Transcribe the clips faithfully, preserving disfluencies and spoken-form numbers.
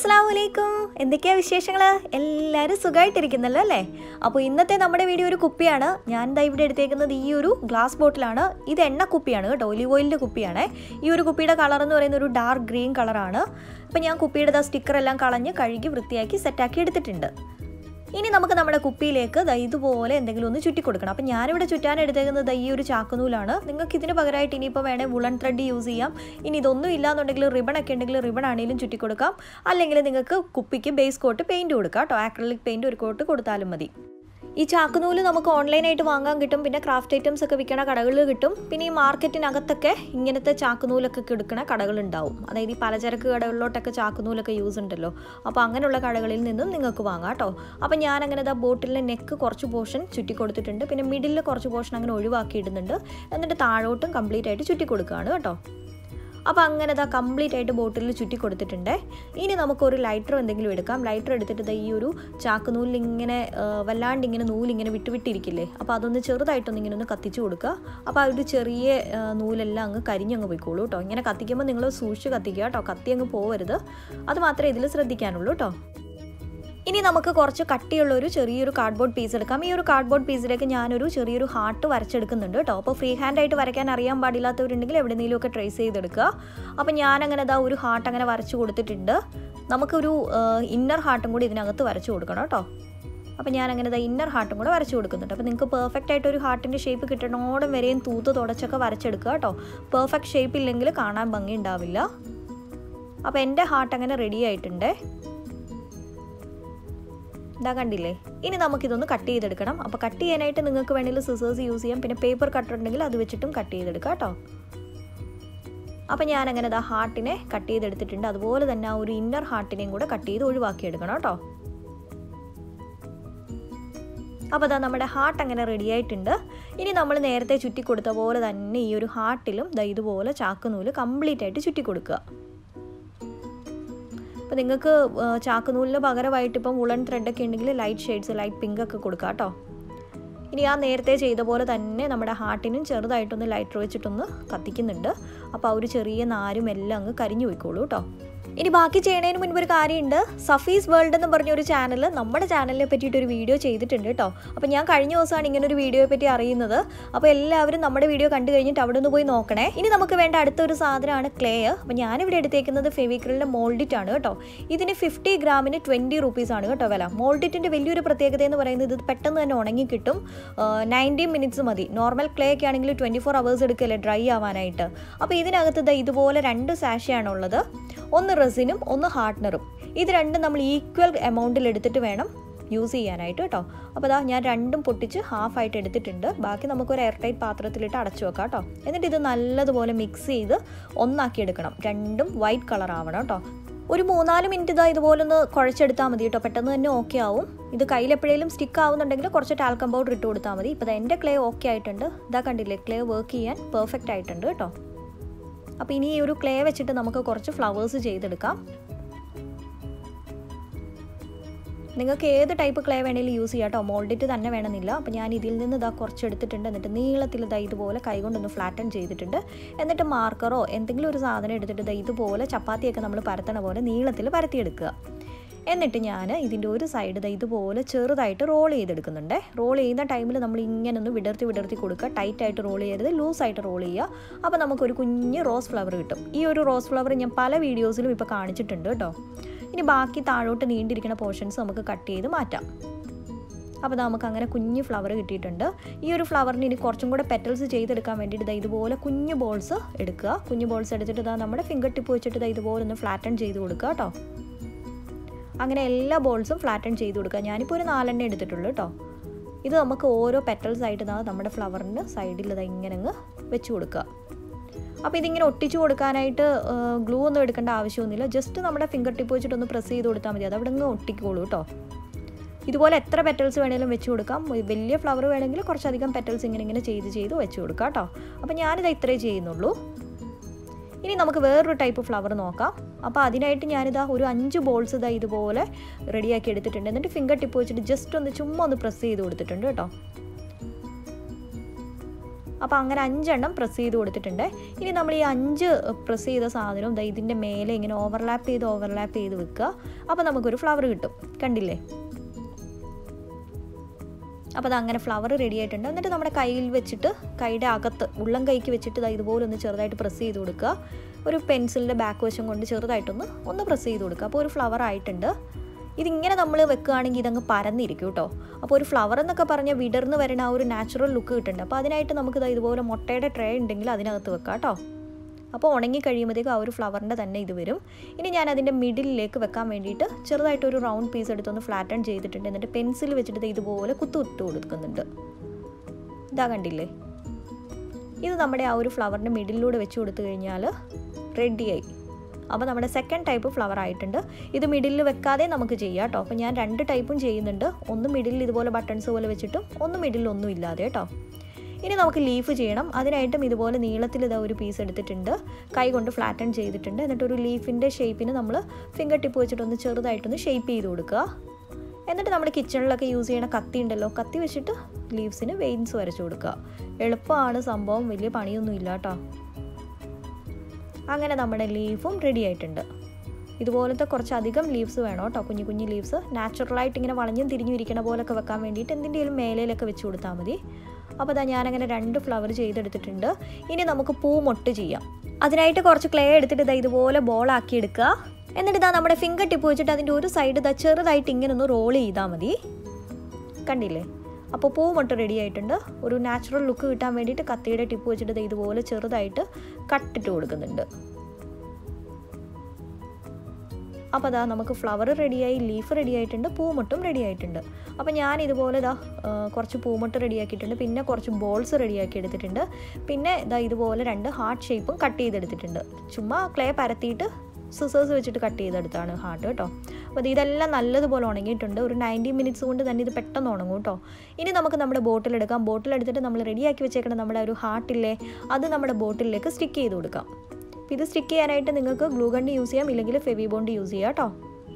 അസ്സലാമലൈക്കും. എന്തൊക്കെയാ വിശേഷങ്ങൾ? എല്ലാവരും സുഖമായിട്ടിരിക്കുന്നല്ലോ അല്ലേ? അപ്പോൾ ഇന്നത്തെ നമ്മുടെ വീഡിയോ ഒരു കുപ്പിയാണ്. ഞാൻ ദാ ഇവിടെ എടുത്തേക്കുന്നത് ഈ ഒരു ഗ്ലാസ് ബോട്ടിലാണ്. ഇത് എണ്ണ കുപ്പിയാണ് കേട്ടോ, ഒലിവ് ഓയിലിൻ്റെ കുപ്പിയാണ്. ഈ ഒരു കുപ്പിയുടെ കളർ എന്ന് പറയുന്നത് ഒരു ഡാർക്ക് ഗ്രീൻ കളറാണ്. അപ്പോൾ ഞാൻ കുപ്പിയുടെ ദാ സ്റ്റിക്കറെല്ലാം കളഞ്ഞ് കഴുകി വൃത്തിയാക്കി സെറ്റാക്കി എടുത്തിട്ടുണ്ട്. ഇനി നമുക്ക് നമ്മുടെ കുപ്പിയിലേക്ക് ദാ ഇതുപോലെ എന്തെങ്കിലും ഒന്ന് ചുറ്റി കൊടുക്കണം. അപ്പോൾ ഞാനിവിടെ ചുറ്റാൻ എടുത്തേക്കുന്നത് ഈ ഒരു ചാക്കുനൂലാണ്. നിങ്ങൾക്ക് ഇതിന് പകരമായിട്ട് ഇനിയിപ്പോൾ വേണേൽ വുളൻ ത്രെഡ് യൂസ് ചെയ്യാം. ഇനി ഇതൊന്നും ഇല്ലാന്നുണ്ടെങ്കിൽ റിബൺ ഒക്കെ ഉണ്ടെങ്കിൽ റിബൺ ആണെങ്കിലും ചുറ്റി കൊടുക്കാം. അല്ലെങ്കിൽ നിങ്ങൾക്ക് കുപ്പിക്ക് ബേസ് കോട്ട് പെയിൻറ്റ് കൊടുക്കാം കേട്ടോ. ആക്രിലിക് പെയിൻറ്റ് ഒരു കോട്ട് കൊടുത്താലും മതി. ഈ ചാക്കുനൂല് നമുക്ക് ഓൺലൈനായിട്ട് വാങ്ങാൻ കിട്ടും. പിന്നെ ക്രാഫ്റ്റ് ഐറ്റംസ് ഒക്കെ വിൽക്കണ കടകളിൽ കിട്ടും. പിന്നെ ഈ മാർക്കറ്റിനകത്തൊക്കെ ഇങ്ങനത്തെ ചാക്കുനൂലൊക്കെ എടുക്കുന്ന കടകളുണ്ടാവും. അതായത് ഈ പലചരക്ക് കടകളിലോട്ടൊക്കെ ചാക്കുനൂലൊക്കെ യൂസ് ഉണ്ടല്ലോ. അപ്പോൾ അങ്ങനെയുള്ള കടകളിൽ നിന്നും നിങ്ങൾക്ക് വാങ്ങാം കേട്ടോ. അപ്പോൾ ഞാനങ്ങനെ ഇതാ ബോട്ടിലിൻ്റെ നെക്ക് കുറച്ച് പോർഷൻ ചുറ്റി കൊടുത്തിട്ടുണ്ട്. പിന്നെ മിഡിലിൽ കുറച്ച് പോർഷൻ അങ്ങനെ ഒഴിവാക്കി ഇടുന്നുണ്ട്. എന്നിട്ട് താഴോട്ടും കംപ്ലീറ്റ് ആയിട്ട് ചുറ്റി കൊടുക്കുകയാണ് കേട്ടോ. അപ്പോൾ അങ്ങനെ ഇതാ കംപ്ലീറ്റ് ആയിട്ട് ബോട്ടിലിൽ ചുറ്റി കൊടുത്തിട്ടുണ്ട്. ഇനി നമുക്കൊരു ലൈറ്റർ എന്തെങ്കിലും എടുക്കാം. ലൈറ്റർ എടുത്തിട്ട് ഈ ഒരു ചാക്ക് നൂലിങ്ങനെ വല്ലാണ്ട് ഇങ്ങനെ നൂലിങ്ങനെ വിട്ട് വിട്ടിരിക്കില്ലേ, അപ്പോൾ അതൊന്ന് ചെറുതായിട്ടൊന്ന് ഇങ്ങനെ ഒന്ന് കത്തിച്ച് കൊടുക്കുക. അപ്പോൾ ആ ഒരു ചെറിയ നൂലെല്ലാം അങ്ങ് കരിഞ്ഞങ്ങ് പോയിക്കോളൂ കേട്ടോ. ഇങ്ങനെ കത്തിക്കുമ്പോൾ നിങ്ങൾ സൂക്ഷിച്ച് കത്തിക്കുക കേട്ടോ, കത്തി അങ്ങ് പോവരുത്. അത് മാത്രമേ ഇതിൽ ശ്രദ്ധിക്കാനുള്ളൂ കേട്ടോ. ഇനി നമുക്ക് കുറച്ച് കട്ടിയുള്ളൊരു ചെറിയൊരു കാർഡ്ബോർഡ് പീസ് എടുക്കാം. ഈ ഒരു കാർഡ്ബോർഡ് പീസിലേക്ക് ഞാനൊരു ചെറിയൊരു ഹാർട്ട് വരച്ചെടുക്കുന്നുണ്ട് കേട്ടോ. അപ്പോൾ ഫ്രീ ഹാൻഡായിട്ട് വരയ്ക്കാൻ അറിയാൻ പാടില്ലാത്തവരുണ്ടെങ്കിൽ എവിടെയെങ്കിലുമൊക്കെ ട്രേസ് ചെയ്തെടുക്കുക. അപ്പോൾ ഞാനങ്ങനെ ഇതാ ഒരു ഹാർട്ട് അങ്ങനെ വരച്ച് കൊടുത്തിട്ടുണ്ട്. നമുക്കൊരു ഇന്നർ ഹാർട്ടും കൂടി ഇതിനകത്ത് വരച്ച് കൊടുക്കണം കേട്ടോ. അപ്പോൾ ഞാനങ്ങനെ ഇതാ ഇന്നർ ഹാർട്ടും കൂടെ വരച്ച് കൊടുക്കുന്നുണ്ട്. അപ്പോൾ നിങ്ങൾക്ക് പെർഫെക്റ്റ് ആയിട്ട് ഒരു ഹാർട്ടിൻ്റെ ഷേപ്പ് കിട്ടണോടും വരെയും തൂത്ത് തുടച്ചൊക്കെ വരച്ചെടുക്കുക കേട്ടോ. പെർഫെക്റ്റ് ഷേപ്പ് ഇല്ലെങ്കിൽ കാണാൻ ഭംഗി ഉണ്ടാവില്ല. അപ്പോൾ എൻ്റെ ഹാർട്ട് അങ്ങനെ റെഡി ആയിട്ടുണ്ട്. ഇതാ കണ്ടില്ലേ? ഇനി നമുക്കിതൊന്ന് കട്ട് ചെയ്തെടുക്കണം. അപ്പോൾ കട്ട് ചെയ്യാനായിട്ട് നിങ്ങൾക്ക് വേണമെങ്കിൽ സിസേഴ്സ് യൂസ് ചെയ്യാം. പിന്നെ പേപ്പർ കട്ടർ ഉണ്ടെങ്കിൽ അത് വെച്ചിട്ടും കട്ട് ചെയ്തെടുക്കാം കേട്ടോ. അപ്പോൾ ഞാനങ്ങനെ ഇതാ ഹാർട്ടിനെ കട്ട് ചെയ്തെടുത്തിട്ടുണ്ട്. അതുപോലെ തന്നെ ആ ഒരു ഇന്നർ ഹാർട്ടിനെയും കൂടെ കട്ട് ചെയ്ത് ഒഴിവാക്കിയെടുക്കണം കേട്ടോ. അപ്പോൾ അതാ നമ്മുടെ ഹാർട്ട് അങ്ങനെ റെഡി ആയിട്ടുണ്ട്. ഇനി നമ്മൾ നേരത്തെ ചുറ്റി കൊടുത്ത പോലെ തന്നെ ഈ ഒരു ഹാർട്ടിലും ദാ ഇതുപോലെ ചാക്കുനൂല് കംപ്ലീറ്റ് ആയിട്ട് ചുറ്റി കൊടുക്കുക. അപ്പോൾ നിങ്ങൾക്ക് ചാക്കുനൂലിന് പകരമായിട്ട് ഇപ്പം വുളൻ ത്രെഡൊക്കെ ഉണ്ടെങ്കിൽ ലൈറ്റ് ഷെയ്ഡ്സ് ലൈറ്റ് പിങ്ക് ഒക്കെ കൊടുക്കുക കേട്ടോ. ഇനി ആ നേരത്തെ ചെയ്ത പോലെ തന്നെ നമ്മുടെ ഹാർട്ടിനും ചെറുതായിട്ടൊന്ന് ലൈറ്റർ വെച്ചിട്ടൊന്ന് കത്തിക്കുന്നുണ്ട്. അപ്പോൾ ആ ഒരു ചെറിയ നാരും എല്ലാം അങ്ങ് കരിഞ്ഞു പോയിക്കോളൂ കേട്ടോ. ഇനി ബാക്കി ചെയ്യണതിന് മുൻപ് ഒരു കാര്യമുണ്ട്. സഫീസ് വേൾഡ് എന്ന് പറഞ്ഞൊരു ചാനൽ നമ്മുടെ ചാനലിനെ പറ്റിയിട്ടൊരു വീഡിയോ ചെയ്തിട്ടുണ്ട് കേട്ടോ. അപ്പോൾ ഞാൻ കഴിഞ്ഞ ദിവസമാണ് ഇങ്ങനൊരു വീഡിയോയെ പറ്റി അറിയുന്നത്. അപ്പോൾ എല്ലാവരും നമ്മുടെ വീഡിയോ കണ്ടു കഴിഞ്ഞിട്ട് അവിടെ നിന്ന് പോയി നോക്കണേ. ഇനി നമുക്ക് വേണ്ട അടുത്തൊരു സാധനമാണ് ക്ലേ. അപ്പോൾ ഞാനിവിടെ എടുത്തേക്കുന്നത് ഫെവിക്രിലിൻ്റെ മോൾഡിറ്റ് ആണ് കേട്ടോ. ഇതിന് ഫിഫ്റ്റി ഗ്രാമിന് ട്വൻറ്റി റുപ്പീസാണ് കേട്ടോ വില. മോൾഡിറ്റിൻ്റെ വലിയൊരു പ്രത്യേകത എന്ന് പറയുന്നത് ഇത് പെട്ടെന്ന് തന്നെ ഉണങ്ങി കിട്ടും. നയൻറ്റീൻ മിനിറ്റ്സ് മതി. നോർമൽ ക്ലേ ഒക്കെ ആണെങ്കിൽ ട്വൻറ്റി ഫോർ അവേഴ്സ് എടുക്കല്ലേ ഡ്രൈ ആവാനായിട്ട്. അപ്പോൾ ഇതിനകത്ത് ഇതുപോലെ രണ്ട് സാഷയാണുള്ളത്. ഒന്ന് റെസിനും ഒന്ന് ഹാർഡ്നറും. ഇത് രണ്ടും നമ്മൾ ഈക്വൽ എമൗണ്ടിൽ എടുത്തിട്ട് വേണം യൂസ് ചെയ്യാനായിട്ട് കേട്ടോ. അപ്പോൾ അതാ ഞാൻ രണ്ടും പൊട്ടിച്ച് ഹാഫായിട്ട് എടുത്തിട്ടുണ്ട്. ബാക്കി നമുക്കൊരു എയർ ടൈറ്റ് പാത്രത്തിലിട്ട് അടച്ചു വെക്കാം കേട്ടോ. എന്നിട്ട് ഇത് നല്ലതുപോലെ മിക്സ് ചെയ്ത് ഒന്നാക്കി എടുക്കണം. രണ്ടും വൈറ്റ് കളർ ആവണം കേട്ടോ. ഒരു മൂന്നാല് മിനിറ്റ് ഇതാ ഇതുപോലെ ഒന്ന് കുഴച്ചെടുത്താൽ മതി കേട്ടോ. പെട്ടെന്ന് തന്നെ ഓക്കെ ആവും. ഇത് കയ്യിൽ എപ്പോഴേലും സ്റ്റിക്ക് ആവുന്നുണ്ടെങ്കിൽ കുറച്ച് ടാൽക്കം പൗഡർ ഇട്ട് കൊടുത്താൽ മതി. ഇപ്പോൾ എൻ്റെ ക്ലേ ഓക്കെ ആയിട്ടുണ്ട്. ഇതാ കണ്ടില്ലേ, ക്ലേ വർക്ക് ചെയ്യാൻ പെർഫെക്റ്റ് ആയിട്ടുണ്ട് കേട്ടോ. അപ്പോൾ ഇനി ഈ ഒരു ക്ലേ വെച്ചിട്ട് നമുക്ക് കുറച്ച് ഫ്ലവേഴ്സ് ചെയ്തെടുക്കാം. നിങ്ങൾക്ക് ഏത് ടൈപ്പ് ക്ലേ വേണമെങ്കിലും യൂസ് ചെയ്യാം കേട്ടോ. മോൾഡിറ്റ് തന്നെ വേണമെന്നില്ല. അപ്പോൾ ഞാൻ ഇതിൽ നിന്ന് ഇതാ കുറച്ച് എടുത്തിട്ടുണ്ട്. എന്നിട്ട് നീളത്തിൽ ഇതാ ഇതുപോലെ കൈകൊണ്ടൊന്ന് ഫ്ലാറ്റൻ ചെയ്തിട്ടുണ്ട്. എന്നിട്ട് മാർക്കറോ എന്തെങ്കിലും ഒരു സാധനം എടുത്തിട്ട് ഇതാ ഇതുപോലെ ചപ്പാത്തിയൊക്കെ നമ്മൾ പരത്തണ പോലെ നീളത്തിൽ പരത്തിയെടുക്കുക. എന്നിട്ട് ഞാൻ ഇതിൻ്റെ ഒരു സൈഡ് ഇതാ ഇതുപോലെ ചെറുതായിട്ട് റോൾ ചെയ്തെടുക്കുന്നുണ്ട്. റോൾ ചെയ്യുന്ന ടൈമിൽ നമ്മൾ ഇങ്ങനെ ഒന്ന് വിടർത്തി വിടർത്തി കൊടുക്കുക. ടൈറ്റായിട്ട് റോൾ ചെയ്യരുത്, ലൂസായിട്ട് റോൾ ചെയ്യുക. അപ്പോൾ നമുക്കൊരു കുഞ്ഞ് റോസ് ഫ്ലവർ കിട്ടും. ഈ ഒരു റോസ് ഫ്ലവർ ഞാൻ പല വീഡിയോസിലും ഇപ്പോൾ കാണിച്ചിട്ടുണ്ട് കേട്ടോ. ഇനി ബാക്കി താഴോട്ട് നീണ്ടിരിക്കുന്ന പോർഷൻസ് നമുക്ക് കട്ട് ചെയ്ത് മാറ്റാം. അപ്പോൾ നമുക്ക് അങ്ങനെ കുഞ്ഞ് ഫ്ലവർ കിട്ടിയിട്ടുണ്ട്. ഈ ഒരു ഫ്ലവറിന് ഇനി കുറച്ചും കൂടെ പെറ്റൽസ് ചെയ്തെടുക്കാൻ വേണ്ടിയിട്ട് ഇതാ ഇതുപോലെ കുഞ്ഞ് ബോൾസ് എടുക്കുക. കുഞ്ഞ് ബോൾസ് എടുത്തിട്ട് ഇതാ നമ്മുടെ ഫിംഗർ ടിപ്പ് വെച്ചിട്ട് ഇതാ ഇതുപോലെ ഒന്ന് ഫ്ലാറ്റൺ ചെയ്ത് കൊടുക്കുക കേട്ടോ. അങ്ങനെ എല്ലാ ബോൾസും ഫ്ലാറ്റൺ ചെയ്ത് കൊടുക്കുക. ഞാനിപ്പോൾ ഒരു നാലെണ്ണ എടുത്തിട്ടുള്ളൂ കേട്ടോ. ഇത് നമുക്ക് ഓരോ പെറ്റൽസ് ആയിട്ട് ഇതാ നമ്മുടെ ഫ്ലവറിൻ്റെ സൈഡിൽ ഇതാ ഇങ്ങനെ അങ്ങ് വെച്ച് കൊടുക്കുക. അപ്പോൾ ഇതിങ്ങനെ ഒട്ടിച്ചു കൊടുക്കാനായിട്ട് ഗ്ലൂ ഒന്നും എടുക്കേണ്ട ആവശ്യമൊന്നുമില്ല. ജസ്റ്റ് നമ്മുടെ ഫിംഗർ ടിപ്പ് വെച്ചിട്ടൊന്ന് പ്രസ് ചെയ്ത് കൊടുത്താൽ മതി. അത് അവിടെ നിന്ന് ഒട്ടിക്കോളൂ കേട്ടോ. ഇതുപോലെ എത്ര പെറ്റൽസ് വേണമെങ്കിലും വെച്ച് കൊടുക്കാം. വലിയ ഫ്ലവർ വേണമെങ്കിൽ കുറച്ചധികം പെറ്റൽസ് ഇങ്ങനെ ഇങ്ങനെ ചെയ്ത് ചെയ്ത് വെച്ച് കൊടുക്കാം കേട്ടോ. അപ്പോൾ ഞാനിത് ഇത്രേ ചെയ്യുന്നുള്ളൂ. ഇനി നമുക്ക് വേറൊരു ടൈപ്പ് ഫ്ലവർ നോക്കാം. അപ്പോൾ അതിനായിട്ട് ഞാനിതാ ഒരു അഞ്ച് ബോൾസ് ഇതാ ഇതുപോലെ റെഡിയാക്കി എടുത്തിട്ടുണ്ട്. എന്നിട്ട് ഫിംഗർ ടിപ്പ് വെച്ചിട്ട് ജസ്റ്റ് ഒന്ന് ചുമ്മാ ഒന്ന് പ്രസ് ചെയ്ത് കൊടുത്തിട്ടുണ്ട് കേട്ടോ. അപ്പോൾ അങ്ങനെ അഞ്ചെണ്ണം പ്രസ് ചെയ്ത് കൊടുത്തിട്ടുണ്ട്. ഇനി നമ്മൾ ഈ അഞ്ച് പ്രസ് ചെയ്ത സാധനവും ദാ ഇതിൻ്റെ മേലെ ഇങ്ങനെ ഓവർലാപ്പ് ചെയ്ത് ഓവർലാപ്പ് ചെയ്ത് വെക്കുക. അപ്പോൾ നമുക്കൊരു ഫ്ലവർ കിട്ടും. കണ്ടില്ലേ? അപ്പോൾ അത് അങ്ങനെ ഫ്ലവർ റെഡി ആയിട്ടുണ്ട്. എന്നിട്ട് നമ്മുടെ കയ്യിൽ വെച്ചിട്ട് കൈയുടെ അകത്ത് ഉള്ളം കൈക്ക് വെച്ചിട്ട് ദാ ഇതുപോലെ ഒന്ന് ചെറുതായിട്ട് പ്രസ് ചെയ്ത് കൊടുക്കുക. ഒരു പെൻസിലിൻ്റെ ബാക്ക് വശം കൊണ്ട് ചെറുതായിട്ടൊന്ന് ഒന്ന് പ്രസ് ചെയ്ത് കൊടുക്കുക. അപ്പോൾ ഒരു ഫ്ലവർ ആയിട്ടുണ്ട്. ഇതിങ്ങനെ നമ്മൾ വെക്കുകയാണെങ്കിൽ ഇതങ്ങ് പരന്നിരിക്കും കേട്ടോ. അപ്പോൾ ഒരു ഫ്ലവർ എന്നൊക്കെ പറഞ്ഞാൽ വിടർന്ന് വരുന്ന ആ ഒരു നാച്ചുറൽ ലുക്ക് കിട്ടുന്നുണ്ട്. അപ്പോൾ അതിനായിട്ട് നമുക്ക് ഇതുപോലെ മുട്ടയുടെ ട്രേ ഉണ്ടെങ്കിൽ അതിനകത്ത് വെക്കാം കേട്ടോ. അപ്പോൾ ഉണങ്ങി കഴിയുമ്പോഴത്തേക്കും ആ ഒരു ഫ്ലവറിൻ്റെ തന്നെ ഇത് വരും. ഇനി ഞാൻ അതിൻ്റെ മിഡിലേക്ക് വെക്കാൻ വേണ്ടിയിട്ട് ചെറുതായിട്ടൊരു റൗണ്ട് പീസ് എടുത്തൊന്ന് ഫ്ലാറ്റൺ ചെയ്തിട്ടുണ്ട്. എന്നിട്ട് പെൻസിൽ വെച്ചിട്ട് ഇതുപോലെ കുത്തുവിട്ട് കൊടുക്കുന്നുണ്ട്. ഇതാ കണ്ടില്ലേ? ഇത് നമ്മുടെ ആ ഒരു ഫ്ലവറിൻ്റെ മിഡിലൂടെ വെച്ച് കൊടുത്തു കഴിഞ്ഞാൽ റെഡിയായി. അപ്പോൾ നമ്മുടെ സെക്കൻഡ് ടൈപ്പ് ഫ്ലവർ ആയിട്ടുണ്ട്. ഇത് മിഡിലിൽ വെക്കാതെ നമുക്ക് ചെയ്യാം കേട്ടോ. അപ്പോൾ ഞാൻ രണ്ട് ടൈപ്പും ചെയ്യുന്നുണ്ട്. ഒന്ന് മിഡിലിൽ ഇതുപോലെ ബട്ടൺസ് പോലെ വെച്ചിട്ടും ഒന്ന് മിഡിലിൽ ഒന്നും ഇല്ലാതെ കേട്ടോ. ഇനി നമുക്ക് ലീഫ് ചെയ്യണം. അതിനായിട്ടും ഇതുപോലെ നീളത്തിൽ ഇതാ ഒരു പീസ് എടുത്തിട്ടുണ്ട്. കൈ കൊണ്ട് ഫ്ലാറ്റൺ ചെയ്തിട്ടുണ്ട്. എന്നിട്ട് ഒരു ലീഫിൻ്റെ ഷേപ്പിന് നമ്മൾ ഫിംഗർ ടിപ്പ് വെച്ചിട്ടൊന്ന് ചെറുതായിട്ടൊന്ന് ഷേപ്പ് ചെയ്ത് കൊടുക്കുക. എന്നിട്ട് നമ്മുടെ കിച്ചണിലൊക്കെ യൂസ് ചെയ്യണ കത്തി ഉണ്ടല്ലോ, കത്തി വെച്ചിട്ട് ലീവ്സിന് വെയിൻസ് വരച്ചു കൊടുക്കുക. എളുപ്പമാണ് സംഭവം, വലിയ പണിയൊന്നും ഇല്ല കേട്ടോ. അങ്ങനെ നമ്മുടെ ലീഫും റെഡി ആയിട്ടുണ്ട്. ഇതുപോലത്തെ കുറച്ചധികം ലീവ്സ് വേണം കേട്ടോ, കുഞ്ഞു കുഞ്ഞു ലീവ്സ്. നാച്ചുറലായിട്ട് ഇങ്ങനെ വളഞ്ഞും തിരിഞ്ഞും ഇരിക്കണ പോലൊക്കെ വെക്കാൻ വേണ്ടിയിട്ട് എന്തിൻ്റെയും മേലയിലൊക്കെ വെച്ച് കൊടുത്താൽ മതി. അപ്പോൾ അതാ ഞാനങ്ങനെ രണ്ട് ഫ്ലവർ ചെയ്തെടുത്തിട്ടുണ്ട്. ഇനി നമുക്ക് പൂമൊട്ട് ചെയ്യാം. അതിനായിട്ട് കുറച്ച് ക്ലേ എടുത്തിട്ട് ഇതാ ഇതുപോലെ ബോളാക്കി എടുക്കുക. എന്നിട്ട് ഇതാ നമ്മുടെ ഫിംഗർ ടിപ്പ് വെച്ചിട്ട് അതിൻ്റെ ഒരു സൈഡ് ഇതാ ചെറുതായിട്ട് ഇങ്ങനെ ഒന്ന് റോൾ ചെയ്താൽ മതി. കണ്ടില്ലേ? അപ്പോൾ പൂമൊട്ട് റെഡി ആയിട്ടുണ്ട്. ഒരു നാച്ചുറൽ ലുക്ക് കിട്ടാൻ വേണ്ടിയിട്ട് കത്തിയുടെ ടിപ്പ് വെച്ചിട്ട് ഇതുപോലെ ചെറുതായിട്ട് കട്ടിട്ട് കൊടുക്കുന്നുണ്ട്. അപ്പോൾ അതാ നമുക്ക് ഫ്ലവർ റെഡിയായി, ലീഫ് റെഡി ആയിട്ടുണ്ട്, പൂമൊട്ടും റെഡി ആയിട്ടുണ്ട്. അപ്പോൾ ഞാൻ ഇതുപോലെ ഇതാ കുറച്ച് പൂമൊട്ട് റെഡിയാക്കിയിട്ടുണ്ട്. പിന്നെ കുറച്ച് ബോൾസ് റെഡിയാക്കി എടുത്തിട്ടുണ്ട്. പിന്നെ ഇതാ ഇതുപോലെ രണ്ട് ഹാർട്ട് ഷേപ്പും കട്ട് ചെയ്തെടുത്തിട്ടുണ്ട്. ചുമ്മാ ക്ലേ പരത്തിയിട്ട് സിസേഴ്സ് വെച്ചിട്ട് കട്ട് ചെയ്തെടുത്താണ് ഹാർട്ട് കേട്ടോ. അപ്പോൾ ഇതെല്ലാം നല്ലതുപോലെ ഉണങ്ങിയിട്ടുണ്ട്. ഒരു നയൻറ്റി മിനിറ്റ്സ് കൊണ്ട് തന്നെ ഇത് പെട്ടെന്ന് ഉണങ്ങും കേട്ടോ. ഇനി നമുക്ക് നമ്മുടെ ബോട്ടിലെടുക്കാം. ബോട്ടിലെടുത്തിട്ട് നമ്മൾ റെഡിയാക്കി വെച്ചേക്കണം നമ്മുടെ ഒരു ഹാർട്ടില്ലേ, അത് നമ്മുടെ ബോട്ടിലേക്ക് സ്റ്റിക്ക് ചെയ്ത് കൊടുക്കാം. അപ്പോൾ ഇത് സ്റ്റിക്ക് ചെയ്യാനായിട്ട് നിങ്ങൾക്ക് ഗ്ലൂ ഗൺ യൂസ് ചെയ്യാം, ഇല്ലെങ്കിൽ ഫെവി ബോണ്ട് യൂസ് ചെയ്യാം കേട്ടോ.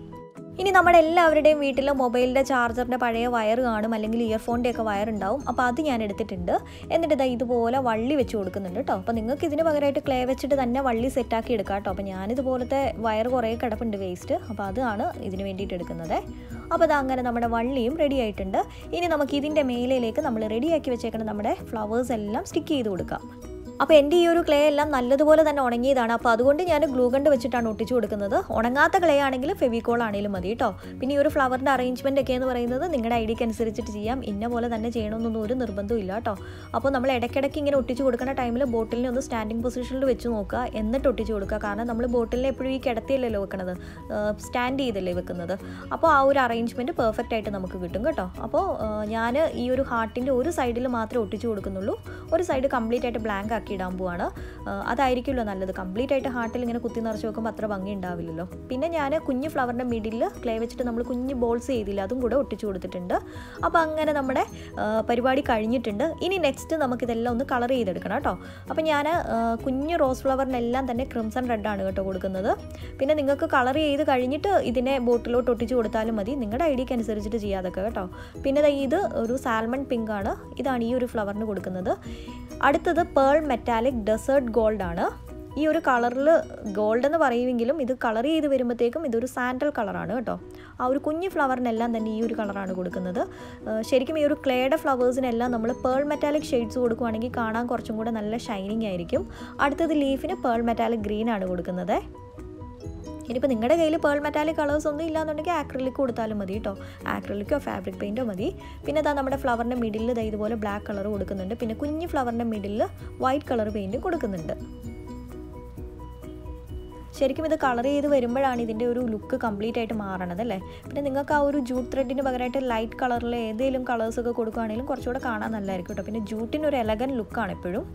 ഇനി നമ്മുടെ എല്ലാവരുടെയും വീട്ടിൽ മൊബൈലിൻ്റെ ചാർജറിൻ്റെ പഴയ വയർ കാണും, അല്ലെങ്കിൽ ഇയർഫോണിൻ്റെ ഒക്കെ വയർ ഉണ്ടാവും. അപ്പോൾ അത് ഞാൻ എടുത്തിട്ടുണ്ട്. എന്നിട്ട് ഇതാ ഇതുപോലെ വള്ളി വെച്ച് കൊടുക്കുന്നുണ്ട് കേട്ടോ. അപ്പോൾ നിങ്ങൾക്ക് ഇതിന് പകരമായിട്ട് ക്ലേ വെച്ചിട്ട് തന്നെ വള്ളി സെറ്റാക്കി എടുക്കാം കേട്ടോ. അപ്പോൾ ഞാനിതുപോലത്തെ വയർ കുറേ കിടപ്പുണ്ട് വേസ്റ്റ്, അപ്പോൾ അതാണ് ഇതിന് വേണ്ടിയിട്ട് എടുക്കുന്നത്. അപ്പോൾ അത് അങ്ങനെ നമ്മുടെ വള്ളിയും റെഡി ആയിട്ടുണ്ട്. ഇനി നമുക്ക് ഇതിൻ്റെ മേലയിലേക്ക് നമ്മൾ റെഡിയാക്കി വെച്ചേക്കണം നമ്മുടെ ഫ്ലവേഴ്സ് എല്ലാം സ്റ്റിക്ക് ചെയ്ത് കൊടുക്കാം. അപ്പോൾ എൻ്റെ ഈ ഒരു ക്ലേ എല്ലാം നല്ലതുപോലെ തന്നെ ഉണങ്ങിയതാണ്. അപ്പോൾ അതുകൊണ്ട് ഞാൻ ഗ്ലൂ ഗൺ വെച്ചിട്ടാണ് ഒട്ടിച്ചു കൊടുക്കുന്നത്. ഉണങ്ങാത്ത ക്ലേ ആണെങ്കിൽ ഫെവിക്കോൾ ആണെങ്കിലും മതി കേട്ടോ. പിന്നെ ഈ ഒരു ഫ്ലവറിൻ്റെ അറേഞ്ച്മെൻ്റ് ഒക്കെ എന്ന് പറയുന്നത് നിങ്ങളുടെ ഐഡിയക്ക് അനുസരിച്ചിട്ട് ചെയ്യാം. ഇന്ന പോലെ തന്നെ ചെയ്യണമെന്നൊന്നും ഒരു നിർബന്ധവും ഇല്ല കേട്ടോ. അപ്പോൾ നമ്മൾ ഇടയ്ക്കിടയ്ക്ക് ഇങ്ങനെ ഒട്ടിച്ചു കൊടുക്കുന്ന ടൈമിൽ ബോട്ടിലിനെ ഒന്ന് സ്റ്റാൻഡിങ് പൊസിഷനിൽ വെച്ച് നോക്കുക, എന്നിട്ട് ഒട്ടിച്ചു കൊടുക്കുക. കാരണം നമ്മൾ ബോട്ടിലിനെ എപ്പോഴും ഈ കിടത്തിയല്ലല്ലോ വെക്കുന്നത്, സ്റ്റാൻഡ് ചെയ്തല്ലേ വെക്കുന്നത്. അപ്പോൾ ആ ഒരു അറേഞ്ച്മെൻറ്റ് പെർഫെക്റ്റ് ആയിട്ട് നമുക്ക് കിട്ടും കേട്ടോ. അപ്പോൾ ഞാൻ ഈ ഒരു ഹാർട്ടിൻ്റെ ഒരു സൈഡിൽ മാത്രമേ ഒട്ടിച്ചു കൊടുക്കുന്നുള്ളൂ. ഒരു സൈഡ് കംപ്ലീറ്റ് ആയിട്ട് ബ്ലാങ്ക് ആക്കി ഇടാൻ പോവാണ്. അതായിരിക്കുമല്ലോ നല്ലത്. കംപ്ലീറ്റ് ആയിട്ട് ഹാർട്ടിൽ ഇങ്ങനെ കുത്തി നിറച്ച് വെക്കുമ്പോൾ അത്ര ഭംഗി ഉണ്ടാവില്ലല്ലോ. പിന്നെ ഞാൻ കുഞ്ഞ് ഫ്ലവറിൻ്റെ മിഡിൽ ക്ലേ വെച്ചിട്ട് നമ്മൾ കുഞ്ഞ് ബോൾസ് ചെയ്തില്ല, അതും കൂടെ ഒട്ടിച്ചു കൊടുത്തിട്ടുണ്ട്. അപ്പോൾ അങ്ങനെ നമ്മുടെ പരിപാടി കഴിഞ്ഞിട്ടുണ്ട്. ഇനി നെക്സ്റ്റ് നമുക്കിതെല്ലാം ഒന്ന് കളർ ചെയ്തെടുക്കണം കേട്ടോ. അപ്പോൾ ഞാൻ കുഞ്ഞ് റോസ് ഫ്ലവറിനെല്ലാം തന്നെ ക്രിംസൺ റെഡാണ് കേട്ടോ കൊടുക്കുന്നത്. പിന്നെ നിങ്ങൾക്ക് കളർ ചെയ്ത് കഴിഞ്ഞിട്ട് ഇതിനെ ബോട്ടിലോട്ട് ഒട്ടിച്ചു കൊടുത്താലും മതി, നിങ്ങളുടെ ഐഡിയക്ക് അനുസരിച്ചിട്ട് ചെയ്യാതൊക്കെ കേട്ടോ. പിന്നെ ഇത് ഒരു സാൽമൺ പിങ്ക് ആണ്, ഇതാണ് ഈ ഒരു ഫ്ലവറിന് കൊടുക്കുന്നത്. അടുത്തത് പേൾ മെറ്റാലിക് ഡെസേർട്ട് ഗോൾഡ് ആണ്. ഈ ഒരു കളറിൽ ഗോൾഡ് എന്ന് പറയുമെങ്കിലും ഇത് കളർ ചെയ്ത് വരുമ്പോഴത്തേക്കും ഇതൊരു സാൻഡൽ കളറാണ് കേട്ടോ. ആ ഒരു കുഞ്ഞ് ഫ്ലവറിനെല്ലാം തന്നെ ഈ ഒരു കളറാണ് കൊടുക്കുന്നത്. ശരിക്കും ഈ ഒരു ക്ലേയുടെ ഫ്ലവേഴ്സിനെല്ലാം നമ്മൾ പേൾ മെറ്റാലിക് ഷെയ്ഡ്സ് കൊടുക്കുകയാണെങ്കിൽ കാണാൻ കുറച്ചും കൂടെ നല്ല ഷൈനിങ് ആയിരിക്കും. അടുത്തത് ലീഫിന് പേൾ മെറ്റാലിക് ഗ്രീൻ ആണ് കൊടുക്കുന്നത്. ഇനിയിപ്പോൾ നിങ്ങളുടെ കയ്യിൽ പേൾ മെറ്റാലിക് കളേഴ്സ് ഒന്നും ഇല്ലാന്നുണ്ടെങ്കിൽ ആക്രിലിക് കൊടുത്താലും മതി കേട്ടോ. ആക്രിലിക്കോ ഫാബ്രിക് പെയിൻറ്റോ മതി. പിന്നെ ഇതാ നമ്മുടെ ഫ്ലവറിൻ്റെ മിഡിൽ ഇതാ ഇതുപോലെ ബ്ലാക്ക് കളർ കൊടുക്കുന്നുണ്ട്. പിന്നെ കുഞ്ഞ് ഫ്ലവറിൻ്റെ മിഡിൽ വൈറ്റ് കളർ പെയിൻറ്റും കൊടുക്കുന്നുണ്ട്. ശരിക്കും ഇത് കളർ ചെയ്ത് വരുമ്പോഴാണ് ഇതിൻ്റെ ഒരു ലുക്ക് കംപ്ലീറ്റ് ആയിട്ട് മാറണത് അല്ലേ. പിന്നെ നിങ്ങൾക്ക് ആ ഒരു ജൂട്ട് ത്രെഡിന് പകരമായിട്ട് ലൈറ്റ് കളറിൽ ഏതെങ്കിലും കളേഴ്സൊക്കെ കൊടുക്കുകയാണെങ്കിലും കുറച്ചുകൂടെ കാണാൻ നല്ലതായിരിക്കും കേട്ടോ. പിന്നെ ജൂട്ടിനൊരു എലഗൻ ലുക്കാണ് എപ്പോഴും.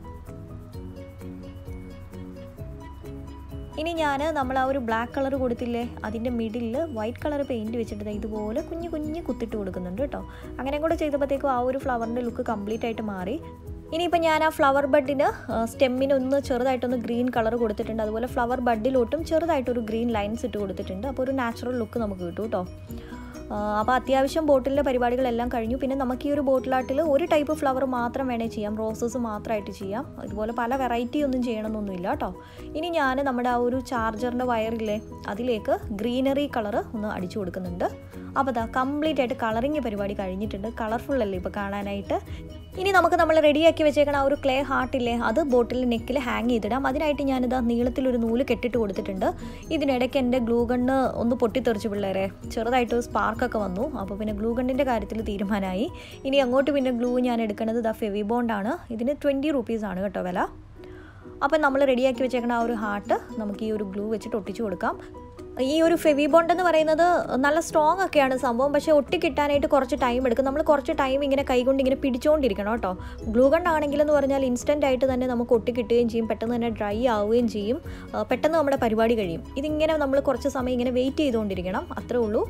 ഇനി ഞാൻ നമ്മൾ ആ ഒരു ബ്ലാക്ക് കളർ കൊടുത്തില്ലേ, അതിൻ്റെ മിഡിൽ വൈറ്റ് കളർ പെയിൻറ്റ് വെച്ചിട്ട് ഇതുപോലെ കുഞ്ഞു കുഞ്ഞ് കുത്തിട്ട് കൊടുക്കുന്നുണ്ട് കേട്ടോ. അങ്ങനെ കൂടെ ചെയ്തപ്പോഴത്തേക്കും ആ ഒരു ഫ്ലവറിൻ്റെ ലുക്ക് കംപ്ലീറ്റ് ആയിട്ട് മാറി. ഇനിയിപ്പോൾ ഞാൻ ആ ഫ്ലവർ ബഡിന് സ്റ്റെമ്മിനൊന്ന് ചെറുതായിട്ടൊന്ന് ഗ്രീൻ കളർ കൊടുത്തിട്ടുണ്ട്. അതുപോലെ ഫ്ലവർ ബഡിലോട്ടും ചെറുതായിട്ടൊരു ഗ്രീൻ ലൈൻസ് ഇട്ട് കൊടുത്തിട്ടുണ്ട്. അപ്പോൾ ഒരു നാച്ചുറൽ ലുക്ക് നമുക്ക് കിട്ടും കേട്ടോ. അപ്പോൾ അത്യാവശ്യം ബോട്ടിലിൻ്റെ പരിപാടികളെല്ലാം കഴിഞ്ഞു. പിന്നെ നമുക്ക് ഈ ഒരു ബോട്ടിൽ ആർട്ടിൽ ഒരു ടൈപ്പ് ഫ്ലവർ മാത്രം വേണേൽ ചെയ്യാം, റോസസ് മാത്രമായിട്ട് ചെയ്യാം. ഇതുപോലെ പല വെറൈറ്റി ഒന്നും ചെയ്യണമെന്നൊന്നുമില്ല കേട്ടോ. ഇനി ഞാൻ നമ്മുടെ ആ ഒരു ചാർജറിൻ്റെ വയറില്ലേ അതിലേക്ക് ഗ്രീനറി കളറ് ഒന്ന് അടിച്ചു കൊടുക്കുന്നുണ്ട്. അപ്പോൾ അതാ കംപ്ലീറ്റ് ആയിട്ട് കളറിങ് പരിപാടി കഴിഞ്ഞിട്ടുണ്ട്. കളർഫുൾ അല്ലേ ഇപ്പോൾ കാണാനായിട്ട്. ഇനി നമുക്ക് നമ്മൾ റെഡിയാക്കി വെച്ചേക്കണ ആ ഒരു ക്ലേ ഹാർട്ടില്ലേ അത് ബോട്ടിൽ നെക്കിൽ ഹാങ് ചെയ്തിടാം. അതിനായിട്ട് ഞാനിതാ നീളത്തിലൊരു നൂല് കെട്ടിട്ട് കൊടുത്തിട്ടുണ്ട്. ഇതിനിടയ്ക്ക് എൻ്റെ ഗ്ലൂ ഗണ്ണ് ഒന്ന് പൊട്ടിത്തെറിച്ച് പിള്ളേരെ, ചെറുതായിട്ട് സ്പാർക്കൊക്കെ വന്നു. അപ്പോൾ പിന്നെ ഗ്ലൂ ഗണ്ണിൻ്റെ കാര്യത്തിൽ തീരുമാനമായി. ഇനി അങ്ങോട്ട് പിന്നെ ഗ്ലൂ ഞാൻ എടുക്കുന്നത് ഇതാ ഫെവി ബോണ്ടാണ്. ഇതിന് ട്വൻറ്റി റുപ്പീസാണ് കേട്ടോ വില. അപ്പം നമ്മൾ റെഡിയാക്കി വെച്ചേക്കണ ആ ഒരു ഹാർട്ട് നമുക്ക് ഈ ഒരു ഗ്ലൂ വെച്ചിട്ട് ഒട്ടിച്ചു കൊടുക്കാം. ഈ ഒരു ഫെവി ബോണ്ട് എന്ന് പറയുന്നത് നല്ല സ്ട്രോങ് ഒക്കെയാണ് സംഭവം, പക്ഷേ ഒട്ടി കിട്ടാനായിട്ട് കുറച്ച് ടൈം എടുക്കും. നമ്മൾ കുറച്ച് ടൈം ഇങ്ങനെ കൈകൊണ്ട് ഇങ്ങനെ പിടിച്ചുകൊണ്ടിരിക്കണം കേട്ടോ. ഗ്ലൂ ഗൺ ആണെങ്കിലെന്ന് പറഞ്ഞാൽ ഇൻസ്റ്റൻ്റ് ആയിട്ട് തന്നെ നമുക്ക് ഒട്ടി കിട്ടുകയും ചെയ്യും, പെട്ടെന്ന് തന്നെ ഡ്രൈ ആവുകയും ചെയ്യും, പെട്ടെന്ന് നമ്മുടെ പരിപാടി കഴിയും. ഇതിങ്ങനെ നമ്മൾ കുറച്ച് സമയം ഇങ്ങനെ വെയിറ്റ് ചെയ്തുകൊണ്ടിരിക്കണം, അത്രേ ഉള്ളൂ.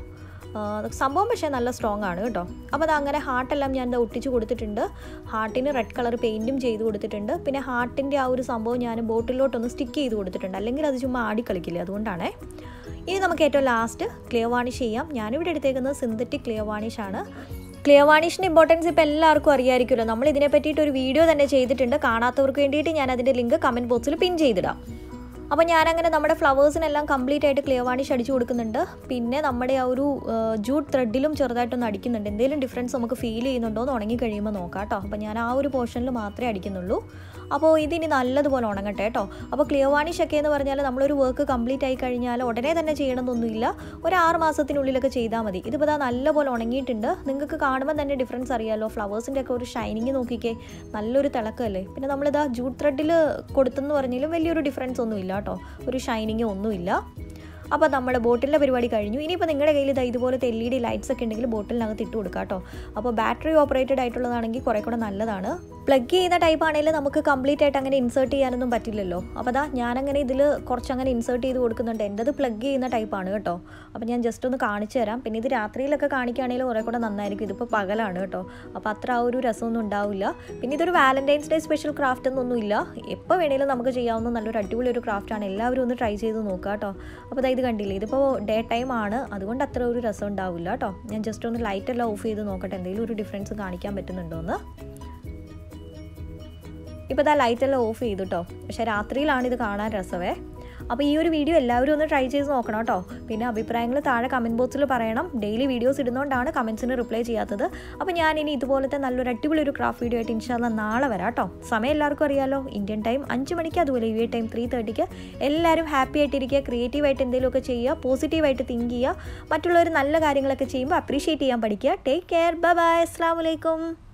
സംഭവം പക്ഷേ നല്ല സ്ട്രോങ് ആണ് കേട്ടോ. അപ്പോൾ അത് അങ്ങനെ ഹാർട്ടെല്ലാം ഞാൻ ഒട്ടിച്ച് കൊടുത്തിട്ടുണ്ട്. ഹാർട്ടിന് റെഡ് കളർ പെയിൻറ്റും ചെയ്ത് കൊടുത്തിട്ടുണ്ട്. പിന്നെ ഹാർട്ടിൻ്റെ ആ ഒരു സംഭവം ഞാൻ ബോട്ടിലോട്ടൊന്ന് സ്റ്റിക്ക് ചെയ്ത് കൊടുത്തിട്ടുണ്ട്, അല്ലെങ്കിൽ അത് ചുമ്മാ ആടി കളിക്കില്ല, അതുകൊണ്ടാണേ. ഇനി നമുക്ക് ഏറ്റവും ലാസ്റ്റ് ക്ലിയർ വാണിഷ് ചെയ്യാം. ഞാനിവിടെ എടുത്തേക്കുന്നത് സിന്തറ്റിക് ക്ലിയർ വാണിഷ് ആണ്. ക്ലിയർ വാണിഷിൻ്റെ ഇമ്പോർട്ടൻസ് ഇപ്പോൾ എല്ലാവർക്കും അറിയാമായിരിക്കുമല്ലോ. നമ്മൾ ഇതിനെ പറ്റിയിട്ട് ഒരു വീഡിയോ തന്നെ ചെയ്തിട്ടുണ്ട്. കാണാത്തവർക്ക് വേണ്ടിയിട്ട് ഞാൻ അതിൻ്റെ ലിങ്ക് കമൻറ്റ് ബോക്സിൽ പിൻ ചെയ്തിടാം. അപ്പോൾ ഞാനങ്ങനെ നമ്മുടെ ഫ്ലവേഴ്സിനെല്ലാം കംപ്ലീറ്റ് ആയിട്ട് ക്ലിയർ വാണിഷ് അടിച്ചു കൊടുക്കുന്നുണ്ട്. പിന്നെ നമ്മുടെ ആ ഒരു ജൂട്ട് ത്രെഡിലും ചെറുതായിട്ടൊന്ന് അടിക്കുന്നുണ്ട്. എന്തെങ്കിലും ഡിഫറൻസ് നമുക്ക് ഫീൽ ചെയ്യുന്നുണ്ടോ എന്ന് ഉണങ്ങി കഴിയുമ്പോൾ നോക്കാം കേട്ടോ. അപ്പോൾ ഞാൻ ആ ഒരു പോർഷനിൽ മാത്രമേ അടിക്കുന്നുള്ളൂ. അപ്പോൾ ഇതിനി നല്ലതുപോലെ ഉണങ്ങട്ടെ കേട്ടോ. അപ്പോൾ ക്ലിയർ വാണിഷ് ഒക്കെ എന്ന് പറഞ്ഞാൽ നമ്മളൊരു വർക്ക് കംപ്ലീറ്റ് ആയി കഴിഞ്ഞാൽ ഉടനെ തന്നെ ചെയ്യണമെന്നൊന്നുമില്ല, ഒരു ആറ് മാസത്തിനുള്ളിലൊക്കെ ചെയ്താൽ മതി. ഇതിപ്പോൾ ഇതാ നല്ലപോലെ ഉണങ്ങിയിട്ടുണ്ട്. നിങ്ങൾക്ക് കാണുമ്പോൾ തന്നെ ഡിഫറൻസ് അറിയാമല്ലോ. ഫ്ലവേഴ്സിൻ്റെ ഒക്കെ ഒരു ഷൈനിങ് നോക്കിക്കേ, നല്ലൊരു തിളക്കമല്ലേ. പിന്നെ നമ്മളിതാ ജൂട്ട് ത്രെഡിൽ കൊടുത്തെന്ന് പറഞ്ഞാലും വലിയൊരു ഡിഫറൻസ് ഒന്നുമില്ല കേട്ടോ, ഒരു ഷൈനിങ്ങോ ഒന്നുമില്ല. അപ്പോൾ നമ്മുടെ ബോട്ടിലിൻ്റെ പരിപാടി കഴിഞ്ഞു. ഇനിയിപ്പോൾ നിങ്ങളുടെ കയ്യിൽ ഇതാ ഇതുപോലത്തെ എൽ ഇ ഡി ലൈറ്റ്സ് ഒക്കെ ഉണ്ടെങ്കിൽ ബോട്ടിലിനകത്ത് ഇട്ട് കൊടുക്കാം കേട്ടോ. അപ്പോൾ ബാറ്ററി ഓപ്പറേറ്റഡ് ആയിട്ടുള്ളതാണെങ്കിൽ കുറേ കൂടെ നല്ലതാണ്. പ്ലഗ് ചെയ്യുന്ന ടൈപ്പ് ആണെങ്കിൽ നമുക്ക് കംപ്ലീറ്റ് ആയിട്ട് അങ്ങനെ ഇൻസേർട്ട് ചെയ്യാനൊന്നും പറ്റില്ലല്ലോ. അപ്പോൾ അതാ ഞാനങ്ങനെ ഇതിൽ കുറച്ചങ്ങനെ ഇൻസേർട്ട് ചെയ്ത് കൊടുക്കുന്നുണ്ട്. എൻ്റെത് പ്ലഗ് ചെയ്യുന്ന ടൈപ്പാണ് കേട്ടോ. അപ്പോൾ ഞാൻ ജസ്റ്റ് ഒന്ന് കാണിച്ചു തരാം. പിന്നെ ഇത് രാത്രിയിലൊക്കെ കാണിക്കുകയാണെങ്കിൽ കുറേ കൂടെ നന്നായിരിക്കും. ഇതിപ്പോൾ പകലാണ് കേട്ടോ, അപ്പോൾ അത്ര ആ ഒരു രസമൊന്നും ഉണ്ടാവില്ല. പിന്നെ ഇതൊരു വാലന്റൈൻസ് ഡേ സ്പെഷ്യൽ ക്രാഫ്റ്റ് ഒന്നൊന്നുമില്ല, എപ്പോൾ വേണമെങ്കിലും നമുക്ക് ചെയ്യാവുന്ന നല്ലൊരു അടിപൊളി ഒരു ക്രാഫ്റ്റാണ്. എല്ലാവരും ഒന്ന് ട്രൈ ചെയ്ത് നോക്കുക കേട്ടോ. അപ്പോൾ അതായത് കണ്ടില്ലേ, ഇതിപ്പോൾ ഡേ ടൈം ആണ്, അതുകൊണ്ട് അത്ര ഒരു രസം ഉണ്ടാവില്ല കേട്ടോ. ഞാൻ ജസ്റ്റ് ഒന്ന് ലൈറ്റെല്ലാം ഓഫ് ചെയ്ത് നോക്കട്ടെ, എന്തെങ്കിലും ഒരു ഡിഫറൻസ് കാണിക്കാൻ പറ്റുന്നുണ്ടോ എന്ന്. ഇപ്പോൾ ഇതാ ലൈറ്റെല്ലാം ഓഫ് ചെയ്തു കേട്ടോ, പക്ഷേ രാത്രിയിലാണ് ഇത് കാണാൻ രസമേ. അപ്പോൾ ഈ ഒരു വീഡിയോ എല്ലാവരും ഒന്ന് ട്രൈ ചെയ്ത് നോക്കണം കേട്ടോ. പിന്നെ അഭിപ്രായങ്ങൾ താഴെ കമൻറ്റ് ബോക്സിൽ പറയണം. ഡെയിലി വീഡിയോസ് ഇടുന്നതുകൊണ്ടാണ് കമൻറ്റ്സിന് റിപ്ലൈ ചെയ്യാത്തത്. അപ്പോൾ ഞാൻ ഇനി ഇതുപോലത്തെ നല്ലൊരു അടിപൊളി ഒരു ക്രാഫ്റ്റ് വീഡിയോ ആയിട്ട് ഇൻഷാല്ലാ നാളെ വരാം കേട്ടോ. സമയം എല്ലാവർക്കും അറിയാമല്ലോ, ഇന്ത്യൻ ടൈം അഞ്ച് മണിക്ക്, അതുപോലെ യു എ ടൈം ത്രീ തേർട്ടിക്ക്. എല്ലാവരും ഹാപ്പി ആയിട്ടിരിക്കുക, ക്രിയേറ്റീവായിട്ട് എന്തെങ്കിലുമൊക്കെ ചെയ്യുക, പോസിറ്റീവായിട്ട് തിങ്ക് ചെയ്യുക, മറ്റുള്ളവർ നല്ല കാര്യങ്ങളൊക്കെ ചെയ്യുമ്പോൾ അപ്രീഷിയേറ്റ് ചെയ്യാൻ പഠിക്കുക. ടേക്ക് കെയർ, ബൈ ബൈ, അസ്സലാമു അലൈക്കും.